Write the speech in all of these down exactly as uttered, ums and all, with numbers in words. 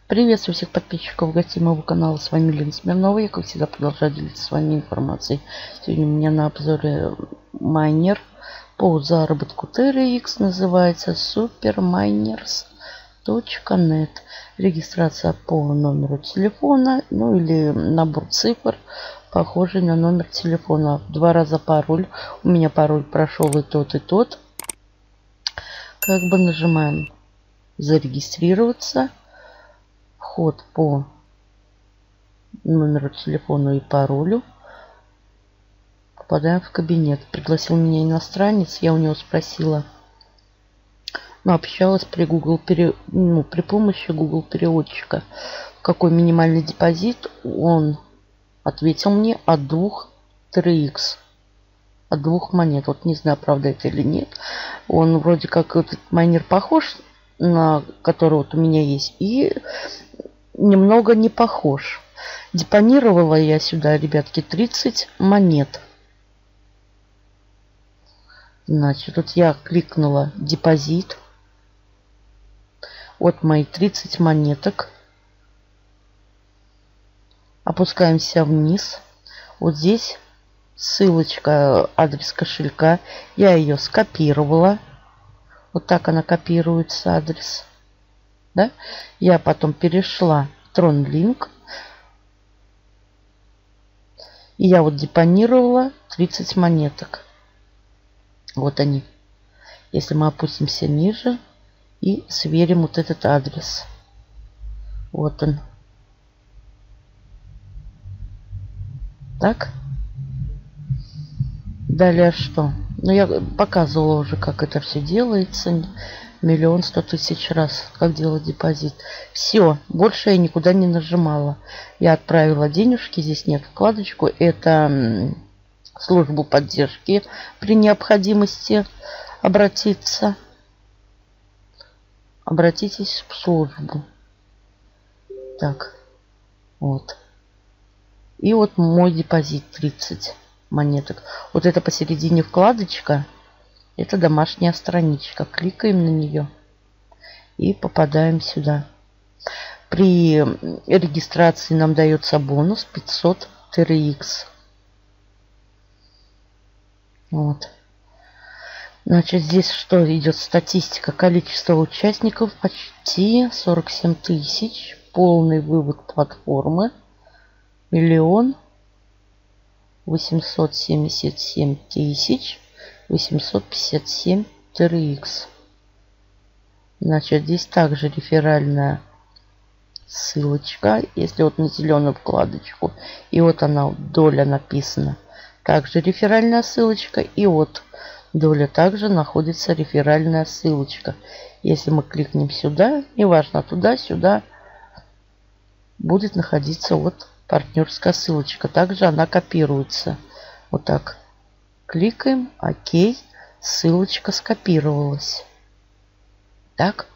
Приветствую всех подписчиков гостей моего канала. С вами Лена Смирнова. Я, как всегда, продолжаю делиться с вами информацией. Сегодня у меня на обзоре майнер по заработку ти эр икс. Называется супер майнерс точка нет. Регистрация по номеру телефона, ну или набор цифр, похожий на номер телефона. Два раза пароль. У меня пароль прошел и тот, и тот. Как бы нажимаем зарегистрироваться. Вход по номеру телефона и паролю. Попадаем в кабинет. Пригласил меня иностранец. Я у него спросила, ну, общалась при Google пере... ну, при помощи Google переводчика, какой минимальный депозит. Он ответил мне от двух ти эр икс. От двух монет. Вот не знаю, правда это или нет. Он вроде как этот майнер похож на который вот у меня есть, и немного не похож. Депонировала я сюда, ребятки, тридцать монет. Значит, вот я кликнула депозит. Вот мои тридцать монеток. Опускаемся вниз. Вот здесь ссылочка, адрес кошелька. Я ее скопировала. Вот так она копируется, адрес. Да? Я потом перешла в TronLink. И я вот депонировала тридцать монеток. Вот они. Если мы опустимся ниже и сверим вот этот адрес. Вот он. Так. Далее что? Ну, я показывала уже, как это все делается. Миллион сто тысяч раз, как делать депозит. Все, больше я никуда не нажимала. Я отправила денежки, здесь нет вкладочку. Это службу поддержки при необходимости обратиться. Обратитесь в службу. Так, вот. И вот мой депозит тридцать монеток. Вот это посередине вкладочка. Это домашняя страничка. Кликаем на нее и попадаем сюда. При регистрации нам дается бонус пятьсот ти эр икс. Вот. Значит, здесь что идет? Статистика. Количество участников почти сорок семь тысяч. Полный вывод платформы. Миллион восемьсот семьдесят семь тысяч восемьсот пятьдесят семь ти эр икс. Значит, здесь также реферальная ссылочка. Если вот на зеленую вкладочку, и вот она, доля написана. Также реферальная ссылочка. И вот доля также находится реферальная ссылочка. Если мы кликнем сюда, неважно, туда-сюда, будет находиться вот партнерская ссылочка. Также она копируется. Вот так. Кликаем. Окей. Ссылочка скопировалась. Так.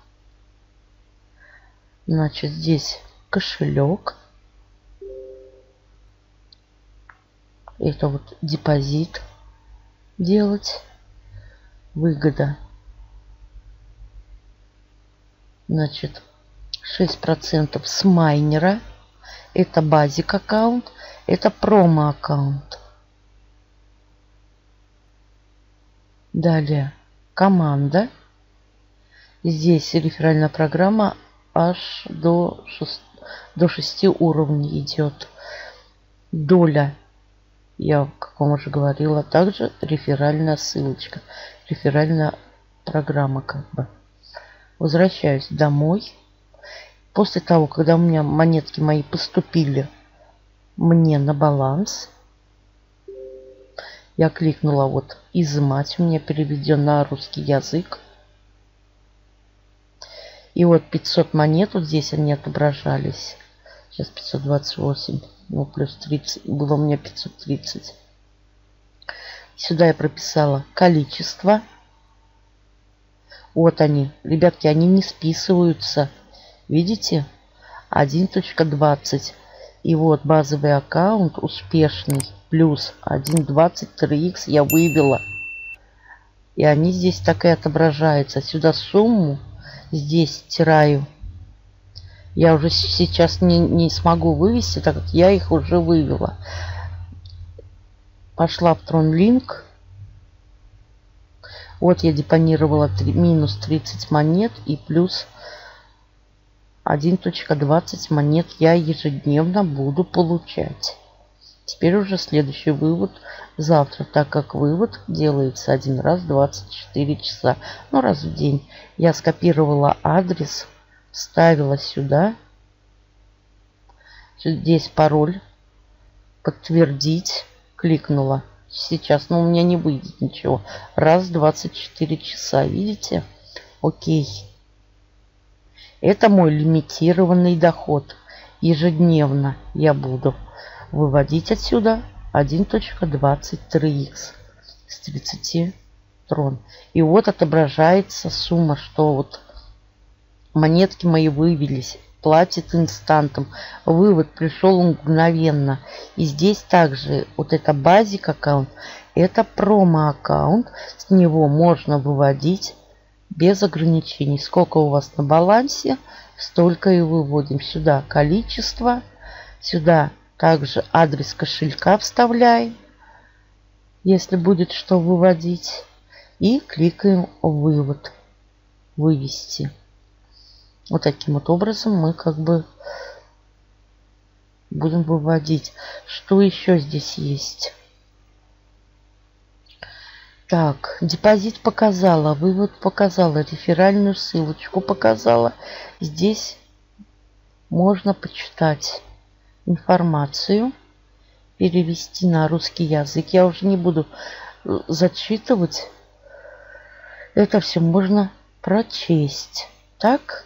Значит, здесь кошелек. Это вот депозит делать. Выгода. Значит, шесть процентов с майнера. Это базик аккаунт. Это промо аккаунт. Далее команда. Здесь реферальная программа аж до шести, до шести уровней идет. Доля. Я, как вам уже говорила, также реферальная ссылочка. Реферальная программа как бы. Возвращаюсь домой. После того, когда у меня монетки мои поступили мне на баланс, я кликнула вот изымать. У меня переведен на русский язык. И вот пятьсот монет. Вот здесь они отображались. Сейчас пятьсот двадцать восемь. Ну, плюс тридцать. Было у меня пятьсот тридцать. Сюда я прописала количество. Вот они. Ребятки, они не списываются. Видите? один точка двадцать. И вот базовый аккаунт успешный. Плюс один двадцать ти эр икс я вывела. И они здесь так и отображаются. Сюда сумму. Здесь стираю Я уже сейчас не, не смогу вывести, так как я их уже вывела. Пошла в TronLink. Вот я депонировала три, минус тридцать монет и плюс один точка двадцать монет я ежедневно буду получать. Теперь уже следующий вывод завтра, так как вывод делается один раз в двадцать четыре часа. Ну, раз в день. Я скопировала адрес, вставила сюда. Здесь пароль. Подтвердить. Кликнула. Сейчас, но у меня не выйдет ничего. Раз в двадцать четыре часа. Видите? Окей. Это мой лимитированный доход. Ежедневно я буду выводить отсюда один точка двадцать три икс с тридцати трон. И вот отображается сумма, что вот монетки мои вывелись. Платит инстантом. Вывод пришел мгновенно. И здесь также вот это базик аккаунт. Это промо аккаунт. С него можно выводить без ограничений. Сколько у вас на балансе, столько и выводим. Сюда количество. Сюда также адрес кошелька вставляем, если будет что выводить. И кликаем вывод. Вывести. Вот таким вот образом мы как бы будем выводить. Что еще здесь есть? Так, депозит показала, вывод показала, реферальную ссылочку показала. Здесь можно почитать информацию, перевести на русский язык. Я уже не буду зачитывать. Это все можно прочесть. Так.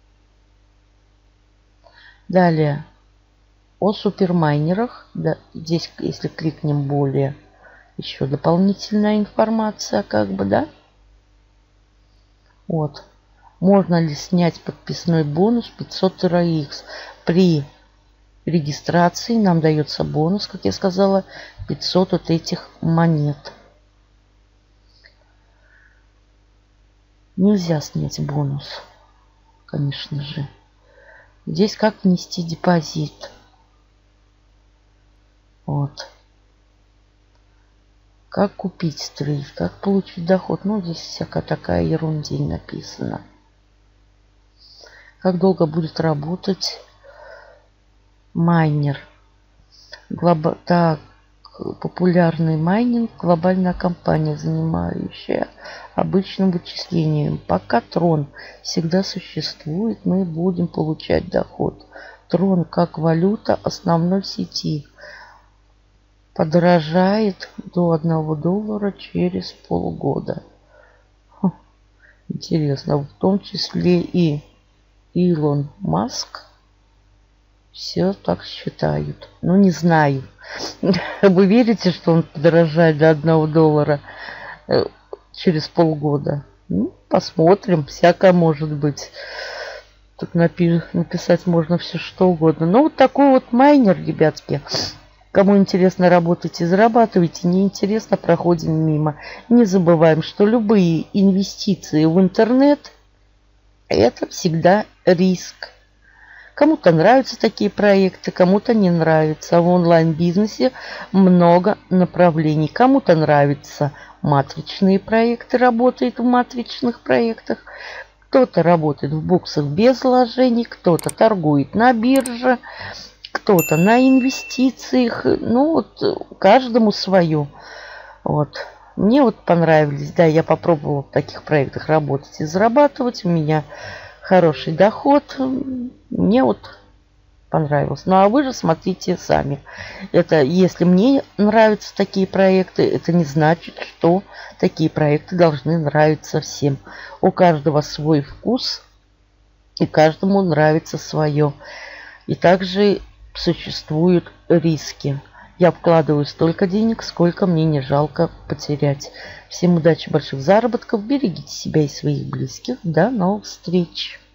Далее. О супермайнерах. Да, здесь, если кликнем более, еще дополнительная информация, как бы, да. Вот. Можно ли снять подписной бонус пятьсот тире икс при регистрации? Нам дается бонус, как я сказала, пятьсот вот этих монет. Нельзя снять бонус, конечно же. Здесь как внести депозит. Вот. Как купить стрейт, как получить доход. Ну, здесь всякая такая ерундень написана. Как долго будет работать майнер. Глоба... Так, популярный майнинг, глобальная компания, занимающая обычным вычислением. Пока Трон всегда существует, мы будем получать доход. Трон как валюта основной сети подорожает до одного доллара через полгода. Хм, интересно, в том числе и Илон Маск все так считают. Ну, не знаю. Вы верите, что он подорожает до одного доллара через полгода? Ну, посмотрим. Всякое может быть. Тут напи- написать можно все что угодно. Ну, вот такой вот майнер, ребятки. Кому интересно, работайте, зарабатывайте. Неинтересно, проходим мимо. Не забываем, что любые инвестиции в интернет – это всегда риск. Кому-то нравятся такие проекты, кому-то не нравится. В онлайн-бизнесе много направлений. Кому-то нравятся матричные проекты, работает в матричных проектах. Кто-то работает в боксах без вложений, кто-то торгует на бирже, кто-то на инвестициях. Ну, вот каждому свое. Вот. Мне вот понравились. Да, я попробовала в таких проектах работать и зарабатывать. У меня хороший доход. Мне вот понравилось. Ну, а вы же смотрите сами. Это, если мне нравятся такие проекты, это не значит, что такие проекты должны нравиться всем. У каждого свой вкус, и каждому нравится свое. И также существуют риски. Я вкладываю столько денег, сколько мне не жалко потерять. Всем удачи, больших заработков. Берегите себя и своих близких. До новых встреч.